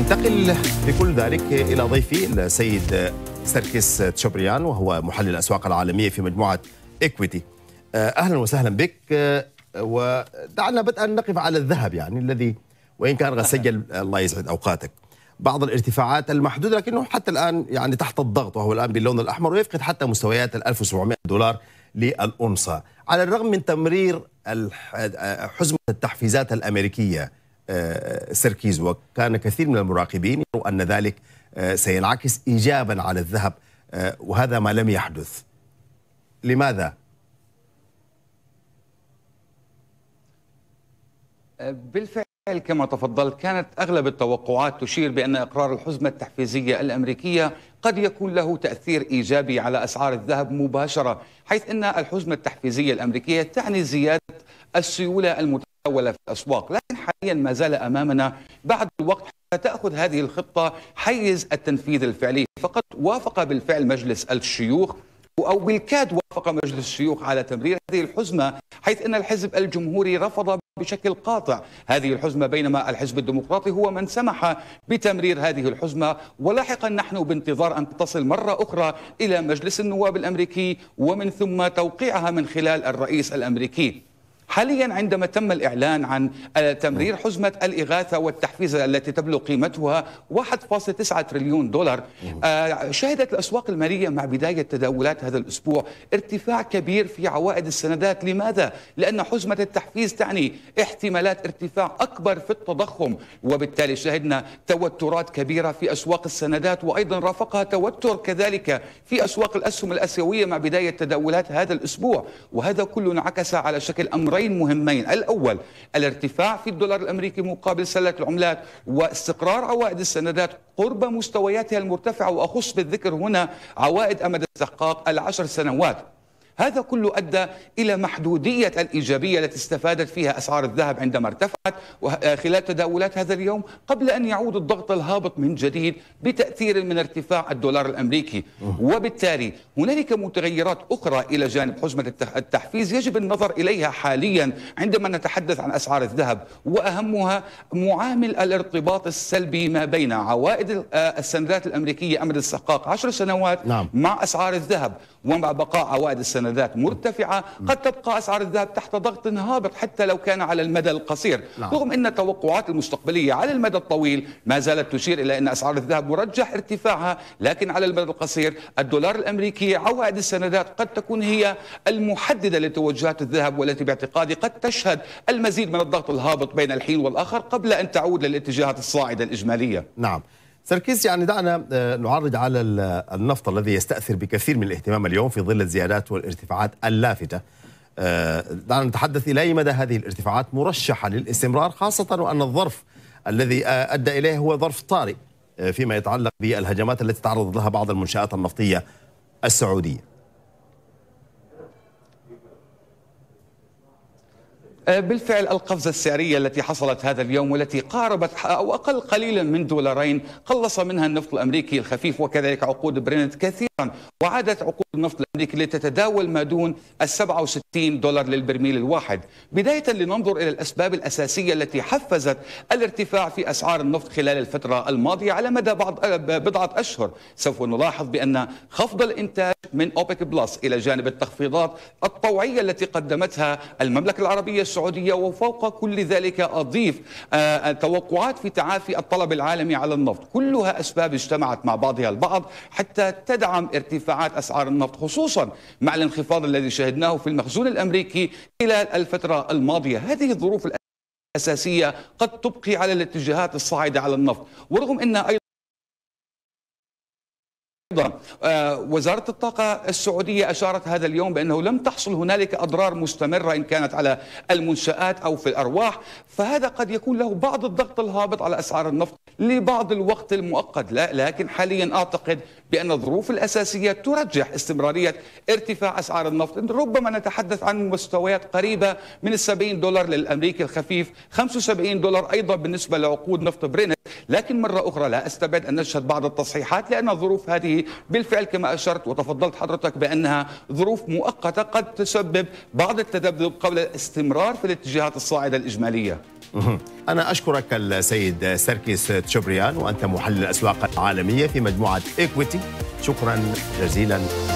ننتقل بكل ذلك إلى ضيفي السيد سركس تشوبريان، وهو محلل الأسواق العالمية في مجموعة إكويتي. أهلا وسهلا بك. ودعنا بدءا نقف على الذهب، يعني الذي وإن كان قد سجل الله يسعد أوقاتك بعض الارتفاعات المحدودة، لكنه حتى الآن يعني تحت الضغط، وهو الآن باللون الأحمر، ويفقد حتى مستويات $1700 للأونصة، على الرغم من تمرير حزمة التحفيزات الأمريكية سيركيز. وكان كثير من المراقبين يروا أن ذلك سينعكس إيجابا على الذهب، وهذا ما لم يحدث. لماذا؟ بالفعل كما تفضلت، كانت أغلب التوقعات تشير بأن إقرار الحزمة التحفيزية الأمريكية قد يكون له تأثير إيجابي على أسعار الذهب مباشرة، حيث أن الحزمة التحفيزية الأمريكية تعني زيادة السيولة المتداولة في الأسواق. لكن حاليا ما زال أمامنا بعض الوقت حتى تأخذ هذه الخطة حيز التنفيذ الفعلي. فقد وافق بالفعل مجلس الشيوخ، أو بالكاد وافق مجلس الشيوخ على تمرير هذه الحزمة، حيث أن الحزب الجمهوري رفض بشكل قاطع هذه الحزمة، بينما الحزب الديمقراطي هو من سمح بتمرير هذه الحزمة. ولاحقا نحن بانتظار أن تصل مرة أخرى إلى مجلس النواب الأمريكي، ومن ثم توقيعها من خلال الرئيس الأمريكي. حاليا عندما تم الإعلان عن تمرير حزمة الإغاثة والتحفيز التي تبلغ قيمتها $1.9 تريليون، شهدت الأسواق المالية مع بداية تداولات هذا الأسبوع ارتفاع كبير في عوائد السندات. لماذا؟ لأن حزمة التحفيز تعني احتمالات ارتفاع أكبر في التضخم، وبالتالي شهدنا توترات كبيرة في أسواق السندات، وأيضا رافقها توتر كذلك في أسواق الأسهم الآسيوية مع بداية تداولات هذا الأسبوع. وهذا كله انعكس على شكل أمرين مهمين: الأول الارتفاع في الدولار الأمريكي مقابل سلة العملات، واستقرار عوائد السندات قرب مستوياتها المرتفعة، وأخص بالذكر هنا عوائد أمد استحقاق ال10 سنوات. هذا كله أدى إلى محدودية الإيجابية التي استفادت فيها أسعار الذهب عندما ارتفعت خلال تداولات هذا اليوم، قبل أن يعود الضغط الهابط من جديد بتأثير من ارتفاع الدولار الأمريكي. وبالتالي هنالك متغيرات أخرى إلى جانب حزمة التحفيز يجب النظر إليها حاليا عندما نتحدث عن أسعار الذهب، وأهمها معامل الارتباط السلبي ما بين عوائد السندات الأمريكية أمد استحقاق 10 سنوات مع أسعار الذهب. ومع بقاء عوائد السندات مرتفعة قد تبقى أسعار الذهب تحت ضغط هابط حتى لو كان على المدى القصير، رغم أن التوقعات المستقبلية على المدى الطويل ما زالت تشير إلى أن أسعار الذهب مرجح ارتفاعها. لكن على المدى القصير الدولار الأمريكي، عوائد السندات قد تكون هي المحددة لتوجهات الذهب، والتي باعتقادي قد تشهد المزيد من الضغط الهابط بين الحين والآخر قبل أن تعود للاتجاهات الصاعدة الإجمالية. نعم سركيس، يعني دعنا نعرج على النفط الذي يستأثر بكثير من الاهتمام اليوم في ظل الزيادات والارتفاعات اللافتة. دعنا نتحدث إلى أي مدى هذه الارتفاعات مرشحة للاستمرار، خاصة وأن الظرف الذي أدى إليه هو ظرف طارئ فيما يتعلق بالهجمات التي تعرض لها بعض المنشآت النفطية السعودية. بالفعل القفزة السعرية التي حصلت هذا اليوم، والتي قاربت أو أقل قليلا من $2، قلص منها النفط الأمريكي الخفيف وكذلك عقود برنت كثيرا، وعادت عقود النفط الأمريكي لتتداول ما دون $67 للبرميل الواحد. بداية لننظر إلى الأسباب الأساسية التي حفزت الارتفاع في أسعار النفط خلال الفترة الماضية على مدى بضعة أشهر. سوف نلاحظ بأن خفض الإنتاج من أوبك بلس إلى جانب التخفيضات الطوعية التي قدمتها المملكة العربية السعودية، وفوق كل ذلك أضيف توقعات في تعافي الطلب العالمي على النفط، كلها أسباب اجتمعت مع بعضها البعض حتى تدعم ارتفاعات أسعار النفط، خصوصا مع الانخفاض الذي شهدناه في المخزون الأمريكي خلال الفترة الماضية. هذه الظروف الأساسية قد تبقي على الاتجاهات الصاعدة على النفط، ورغم أن أيضا وزارة الطاقة السعودية أشارت هذا اليوم بأنه لم تحصل هنالك أضرار مستمرة إن كانت على المنشآت أو في الأرواح، فهذا قد يكون له بعض الضغط الهابط على أسعار النفط لبعض الوقت المؤقت. لكن حاليا أعتقد بأن الظروف الأساسية ترجح استمرارية ارتفاع أسعار النفط. ربما نتحدث عن مستويات قريبة من $70 للأمريكي الخفيف، $75 أيضا بالنسبة لعقود نفط برنت. لكن مرة أخرى لا أستبعد أن نشهد بعض التصحيحات، لأن الظروف هذه بالفعل كما أشرت وتفضلت حضرتك بأنها ظروف مؤقتة قد تسبب بعض التذبذب قبل الاستمرار في الاتجاهات الصاعدة الإجمالية. أنا أشكرك السيد سيركس تشوبريان، وأنت محلل الأسواق العالمية في مجموعة إكويتي. شكرا جزيلا.